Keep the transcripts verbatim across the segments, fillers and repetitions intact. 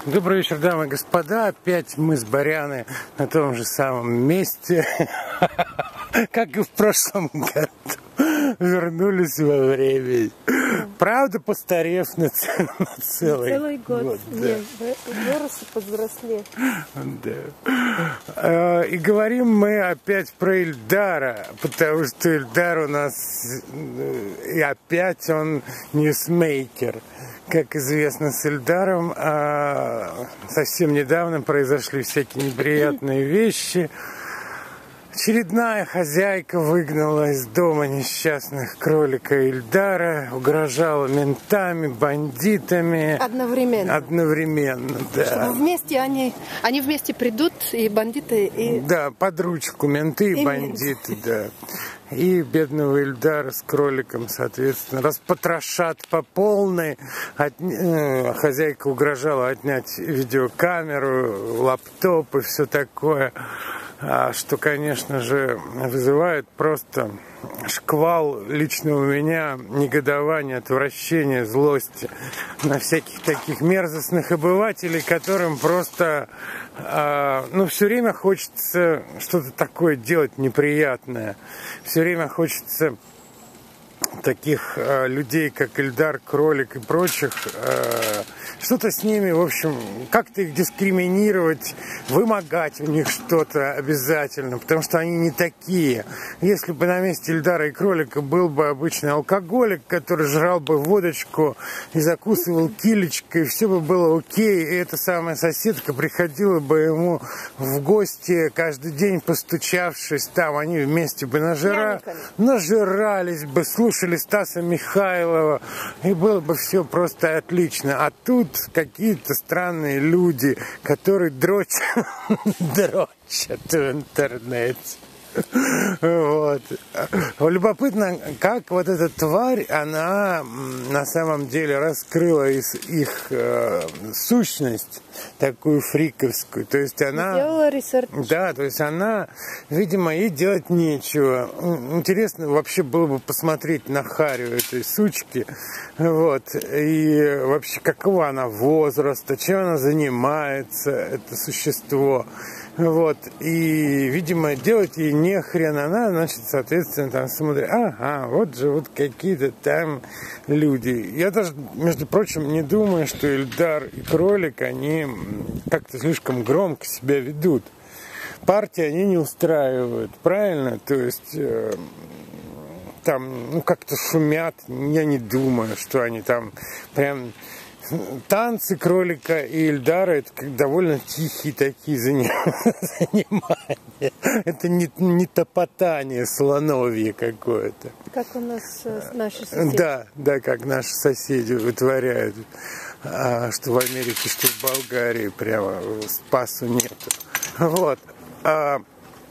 Добрый вечер, дамы и господа. Опять мы с Боряной на том же самом месте, как и в прошлом году. Вернулись во время. Правда, постарев на, цел, на целый, целый год. год да. Нет, выросли, повзрослели. Да. И говорим мы опять про Ильдара, потому что Ильдар у нас, и опять он ньюсмейкер. Как известно, с Ильдаром а, совсем недавно произошли всякие неприятные вещи. Очередная хозяйка выгнала из дома несчастных кролика Ильдара, угрожала ментами, бандитами. Одновременно. Одновременно, да. Чтобы вместе они, они вместе придут, и бандиты, и... Да, под ручку менты и, и бандиты, да. И бедного Ильдара с кроликом, соответственно, распотрошат по полной. От... Хозяйка угрожала отнять видеокамеру, лаптоп и все такое. Что, конечно же, вызывает просто шквал лично у меня негодования, отвращения, злости на всяких таких мерзостных обывателей, которым просто, э, ну, все время хочется что-то такое делать неприятное. Все время хочется таких э, людей, как Ильдар, Кролик и прочих, э, что-то с ними, в общем, как-то их дискриминировать, вымогать у них что-то обязательно, потому что они не такие. Если бы на месте Ильдара и Кролика был бы обычный алкоголик, который жрал бы водочку и закусывал килечкой, все бы было окей, и эта самая соседка приходила бы ему в гости каждый день, постучавшись там, они вместе бы нажира... нажирались бы, слушали Стаса Михайлова, и было бы все просто отлично. А тут какие-то странные люди, которые дрочат, дрочат в интернете. Вот. Любопытно, как вот эта тварь, она на самом деле раскрыла из их э, сущность, такую фриковскую. То есть она... Сделала ресерч. Да, то есть она, видимо, ей делать нечего. Интересно вообще было бы посмотреть на харю этой сучки. Вот. И вообще, какого она возраста, чем она занимается, это существо. Вот, и, видимо, делать ей нехрен, она, значит, соответственно, там смотрит, ага, вот же вот какие-то там люди. Я даже, между прочим, не думаю, что Ильдар и Кролик, они как-то слишком громко себя ведут. Партии они не устраивают, правильно? То есть... Э, там, ну, как-то шумят, я не думаю, что они там прям... Танцы Кролика и Ильдара — это довольно тихие такие занимания. Это не, не топотание слоновье какое-то. Как у нас наши соседи. Да, да, как наши соседи вытворяют. А, что в Америке, что в Болгарии прямо спасу нету. Вот. А,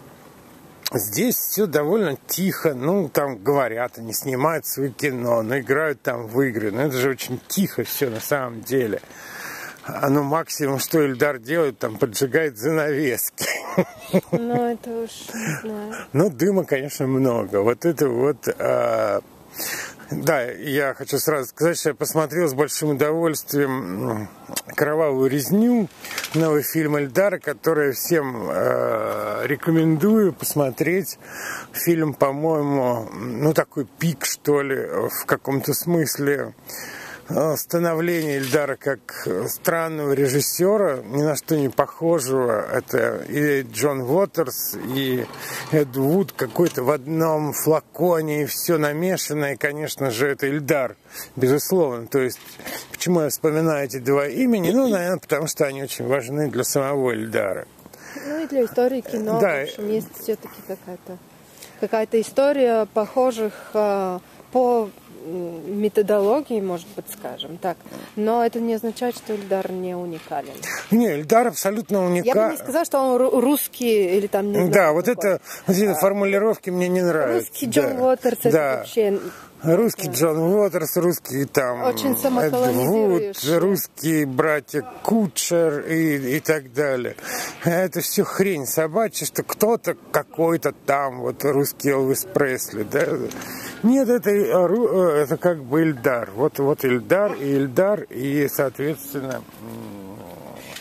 здесь все довольно тихо, ну, там говорят, они снимают свои кино, но играют там в игры, но это же очень тихо все на самом деле. А ну, максимум, что Ильдар делает, там, поджигает занавески. Ну, это уж не знаю. Ну, дыма, конечно, много. Вот это вот... А... Да, я хочу сразу сказать, что я посмотрел с большим удовольствием «Кровавую резню», новый фильм Ильдара, который всем э, рекомендую посмотреть. Фильм, по-моему, ну такой пик, что ли, в каком-то смысле. Становление Ильдара как странного режиссера, ни на что не похожего. Это и Джон Уотерс, и Эд Вуд какой-то в одном флаконе, и все намешано. И, конечно же, это Ильдар, безусловно. То есть, почему я вспоминаю эти два имени? Ну, наверное, потому что они очень важны для самого Ильдара. Ну, и для истории кино. Да. В общем, есть все-таки какая-то какая-то история похожих э, по... методологии, может быть, скажем так. Но это не означает, что Ильдар не уникален. Не, Ильдар абсолютно уникален. Я бы не сказала, что он русский или там не знаю. Да, вот это, вот эти формулировки мне не нравятся. Русский Джон да. Уотерс, это да. вообще... Русский Джон Уотерс, русский там Очень самоколонизирующий. Вуд, русские братья Кутчер и, и так далее. Это все хрень собачья, что кто-то какой-то там, вот русский Элвис Пресли, да? Нет, это, это как бы Ильдар. Вот, вот Ильдар и Ильдар, и, соответственно,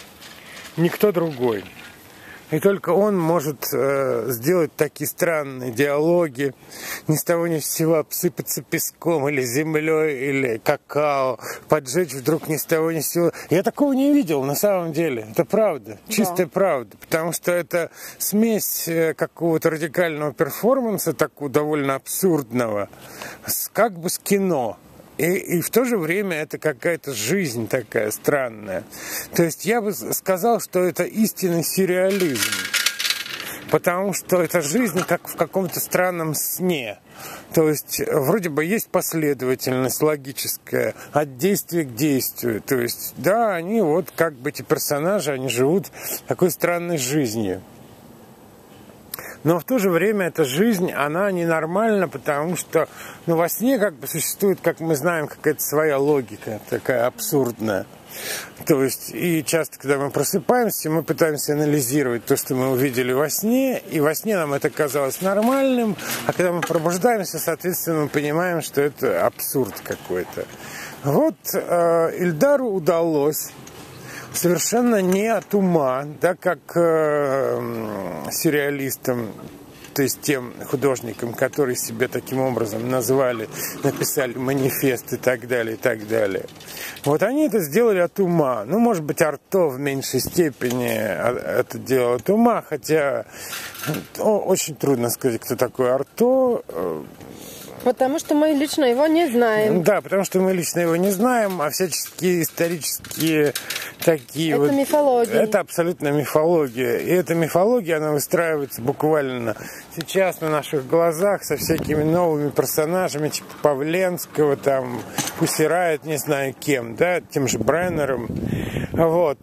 никто другой. И только он может э, сделать такие странные диалоги, ни с того ни с сего обсыпаться песком или землей, или какао, поджечь вдруг ни с того ни с сего. Я такого не видел на самом деле. Это правда, чистая да. правда. Потому что это смесь какого-то радикального перформанса, такого довольно абсурдного, с, как бы с кино. И, и в то же время это какая-то жизнь такая странная. То есть я бы сказал, что это истинный сюрреализм. Потому что это жизнь как в каком-то странном сне. То есть вроде бы есть последовательность логическая от действия к действию. То есть да, они вот как бы эти персонажи, они живут такой странной жизнью. Но в то же время эта жизнь, она ненормальна, потому что ну, во сне как бы существует, как мы знаем, какая-то своя логика, такая абсурдная. То есть, и часто, когда мы просыпаемся, мы пытаемся анализировать то, что мы увидели во сне, и во сне нам это казалось нормальным, а когда мы пробуждаемся, соответственно, мы понимаем, что это абсурд какой-то. Вот э, Ильдару удалось совершенно не от ума, да, как э, сюрреалистам, то есть тем художникам, которые себя таким образом назвали, написали манифест и так далее, и так далее. Вот они это сделали от ума. Ну, может быть, Арто в меньшей степени это делал от ума, хотя ну, очень трудно сказать, кто такой Арто. Потому что мы лично его не знаем. Да, потому что мы лично его не знаем, а всяческие исторические такие это вот... Это мифология. Это абсолютно мифология. И эта мифология, она выстраивается буквально сейчас на наших глазах со всякими новыми персонажами, типа Павленского, там, Пусси Райот, не знаю кем, да, тем же Бреннером. Вот.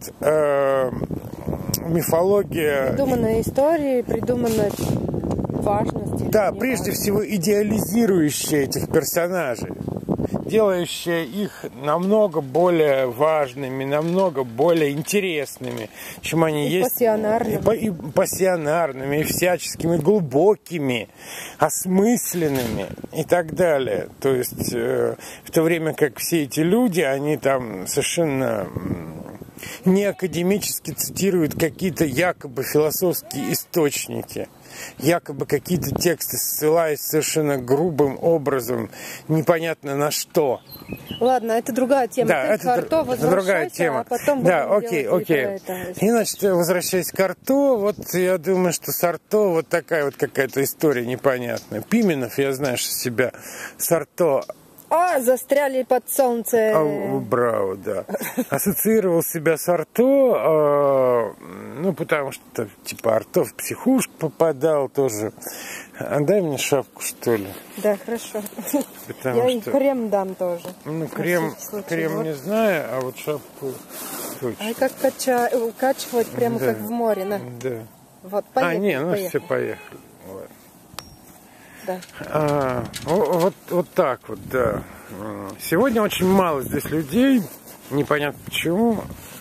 Мифология... Придуманная история, придуманная... важности. Да, прежде важно. всего идеализирующая этих персонажей, делающая их намного более важными, намного более интересными, чем они и есть. Пассионарными. И, и пассионарными, и всяческими, глубокими, осмысленными и так далее. То есть э, в то время как все эти люди, они там совершенно... не академически цитируют какие-то якобы философские источники, якобы какие-то тексты, ссылаясь совершенно грубым образом, непонятно на что. Ладно, это другая тема. Да, Ты это, к Арто это другая тема. А потом да, окей, окей. И, значит, возвращаясь к Арто, вот я думаю, что с Арто вот такая вот какая-то история непонятная. Пименов, я знаю, что себя с Арто... А, застряли под солнце. А, браво, да. Ассоциировал себя с Арто, э, ну, потому что, типа, Арто в психушку попадал тоже. А дай мне шапку, что ли? Да, хорошо. Потому Я что... и крем дам тоже. Ну, крем, крем вот. Не знаю, а вот шапку точно. А как кача... качивать прямо да. как в море, на. Да. Вот, поехали, а, не, ну поехали. все, поехали. Вот. Да. А, вот, вот так вот, да. Сегодня очень мало здесь людей, непонятно почему.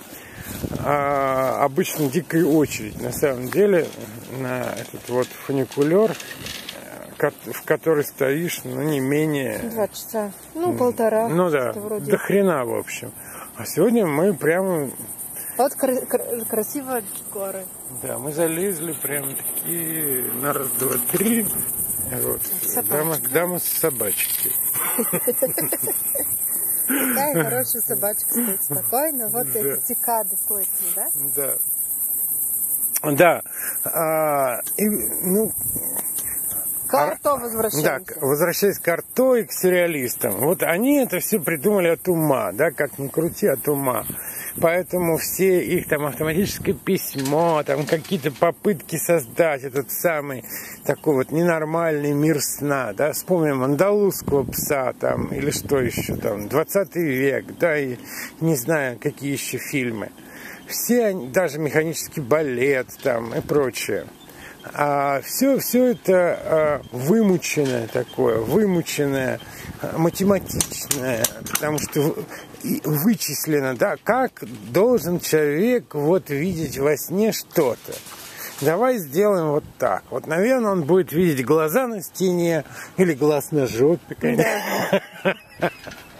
А, обычно дикая очередь, на самом деле, на этот вот фуникулер, в который стоишь, ну, не менее... Два часа, ну, полтора. Ну, да, вроде... до хрена, в общем. А сегодня мы прямо... Вот кра- кра- красивые горы. Да, мы залезли прям такие на раз, два, три. Вот. Дама, дама с собачкой. Какая хорошая собачка стоит спокойно. Вот эти цикады слышно, да? Да. Да. А, и, ну, к Арто возвращаемся. Да, возвращаясь к Арто и к сюрреалистам. Вот они это все придумали от ума, да, как ни крути, от ума. Поэтому все их там автоматическое письмо, там какие-то попытки создать этот самый такой вот ненормальный мир сна, да, вспомним андалузского пса там, или что еще там, двадцатый век, да, и не знаю, какие еще фильмы. Все они, даже механический балет там и прочее. А все, все это а, вымученное такое, вымученное, математичное, потому что вычислено, да, как должен человек вот видеть во сне что-то. Давай сделаем вот так. Вот, наверное, он будет видеть глаза на стене или глаз на жопе, конечно.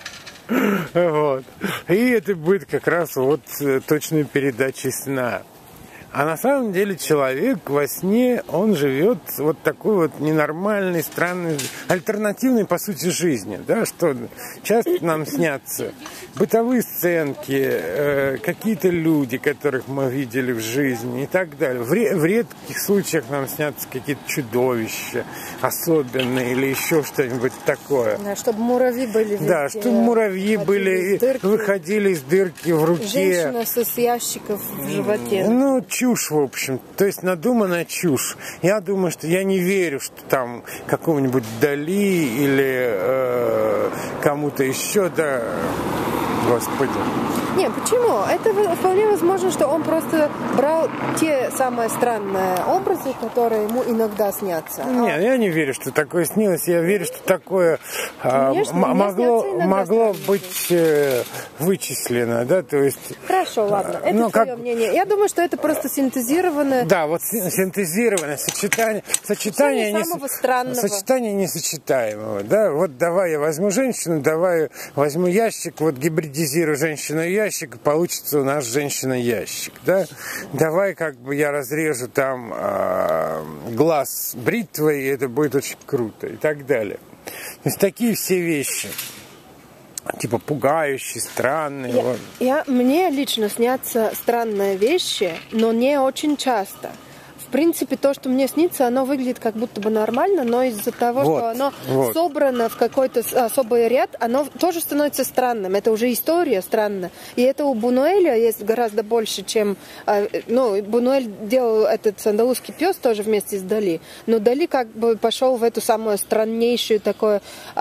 Вот. И это будет как раз вот точной передачей сна. А на самом деле человек во сне, он живет вот такой вот ненормальной, странной, альтернативной, по сути, жизни. Да, что часто нам снятся бытовые сценки, э, какие-то люди, которых мы видели в жизни и так далее. В, ре- в редких случаях нам снятся какие-то чудовища особенные или еще что-нибудь такое. Да, чтобы муравьи были везде. Да, чтобы муравьи были, выходили из дырки в руке. Женщина с ящиков в животе. Ну, чушь, в общем. То есть надуманная чушь. Я думаю, что я не верю, что там какому-нибудь Дали или э, кому-то еще, да, Господи. Не, почему? Это вполне возможно, что он просто брал те самые странные образы, которые ему иногда снятся. Нет, я не верю, что такое снилось. Я верю, что такое Конечно, а, могло, могло странные. быть э, вычислено, да, то есть... Хорошо, ладно, это ну, твое как... мнение. Я думаю, что это просто синтезированное... Да, вот синтезированное сочетание, сочетание, не, самого странного. сочетание несочетаемого, да, вот давай я возьму женщину, давай возьму ящик, вот гибридизирую женщину и ящик, получится у нас женщина-ящик, да? Давай как бы я разрежу там э, глаз бритвой, и это будет очень круто, и так далее. То есть такие все вещи, типа пугающие, странные. Я, вот. я, мне лично снятся странные вещи, но не очень часто. В принципе, то, что мне снится, оно выглядит как будто бы нормально, но из-за того, вот, что оно вот. собрано в какой-то особый ряд, оно тоже становится странным. Это уже история странная. И это у Бунуэля есть гораздо больше, чем... Ну, Бунуэль делал этот андалузский пес тоже вместе с Дали. Но Дали как бы пошел в эту самую страннейшую такое...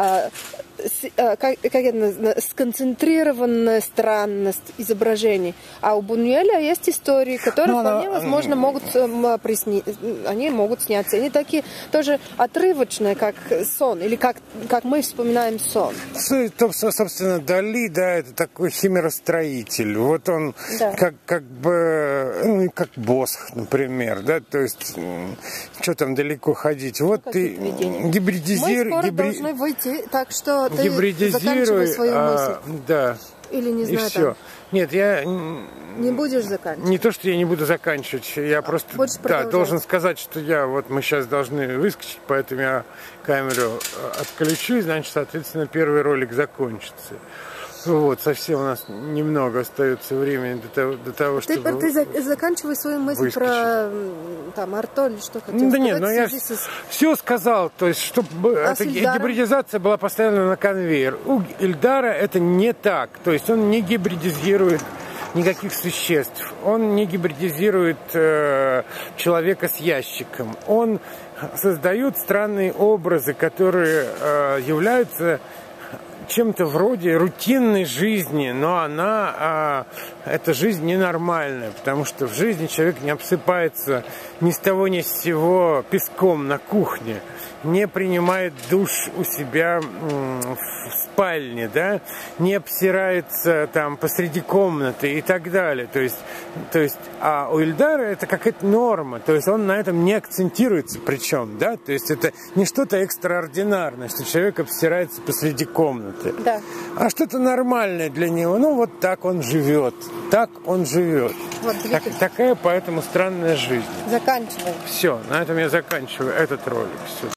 Как, как это, сконцентрированная странность изображений. А у Бунуэля есть истории, которые ну, вполне она... возможно могут присни... они могут сняться. Они такие тоже отрывочные, как сон, или как, как мы вспоминаем сон. Собственно, Дали, да, это такой химеростроитель. Вот он да. как, как бы, ну, как Босх, например, да, то есть, что там далеко ходить. Вот ну, ты гибридизируешь. Мы скоро гибри... должны выйти, так что ты гибридизируй, свою а, да. Или не знаю, и все. Там... Нет, я не будешь заканчивать. Не то, что я не буду заканчивать, я а, просто да, должен сказать, что я вот мы сейчас должны выскочить, поэтому я камеру отключу, и значит, соответственно, первый ролик закончится. Вот, совсем у нас немного остается времени до того, до того ты, чтобы... Ты за, заканчивай свою мысль выскочить. Про там, Арто или что хотел да сказать. Нет, но я с... все сказал, то есть, чтобы а эта гибридизация была поставлена на конвейер. У Ильдара это не так, то есть он не гибридизирует никаких существ, он не гибридизирует э, человека с ящиком, он создает странные образы, которые э, являются чем-то вроде рутинной жизни, но она, а, эта жизнь ненормальная, потому что в жизни человек не обсыпается ни с того ни с сего песком на кухне, не принимает душ у себя в спальне, да, не обсирается там посреди комнаты и так далее. То есть, то есть, а у Ильдара это какая-то норма, то есть он на этом не акцентируется причем, да, то есть это не что-то экстраординарное, что человек обсирается посреди комнаты, да. а что-то нормальное для него, ну вот так он живет, так он живет. Вот, так, такая поэтому странная жизнь. Заканчиваем. Все, на этом я заканчиваю этот ролик. Все.